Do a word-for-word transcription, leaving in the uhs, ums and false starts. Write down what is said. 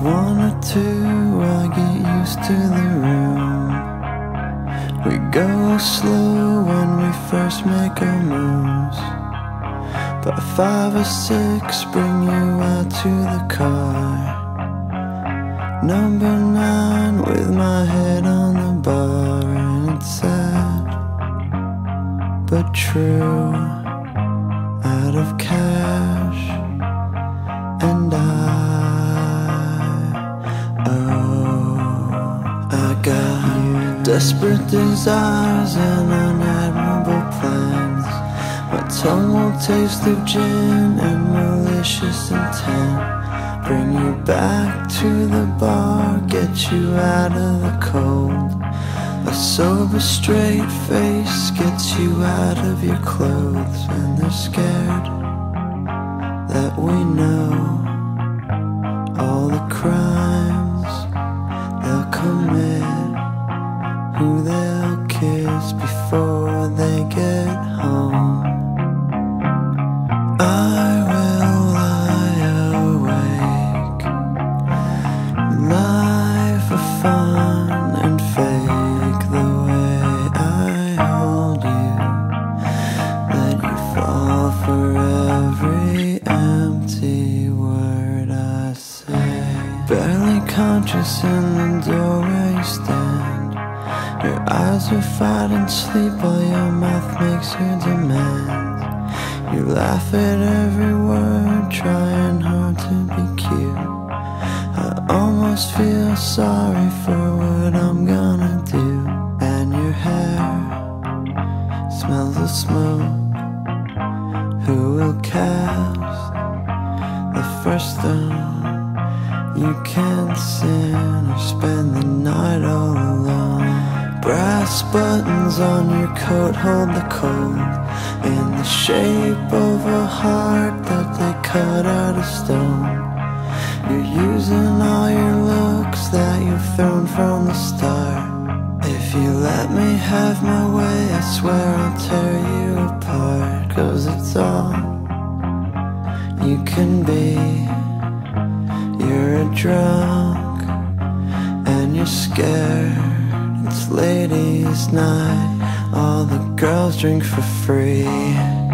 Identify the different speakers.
Speaker 1: one or two, I get used to the room. We go slow when we first make our moves, but five or six bring you out to the car. Number nine with my head on the bar, and it's sad but true. Out of cash, and I, oh, I got desperate desires and unadmirable plans. My tongue won't taste of gin and malicious intent. Bring you back to the bar, get you out of the cold. A sober straight face gets you out of your clothes, and they're scared that we know all the crimes they'll commit, who they'll kiss before they get home. I will lie awake, lie for fun and fake the way I hold you, let you fall for every empty word I say. Barely conscious in the doorway you stand. Your eyes are fighting sleep while your mouth makes your demands. You laugh at every word, trying hard to be cute. I almost feel sorry for what I'm gonna do. And your hair smells of smoke. Who will cast the first stone? You can't sin or spend the night all alone. Brass buttons on your coat hold the cold in the shape of a heart that they cut out of stone. You're using all your looks that you've thrown from the start. If you let me have my way, I swear I'll tear you apart. 'Cause it's all you can be. You're a drunk and you're scared. It's ladies' night, all the girls drink for free.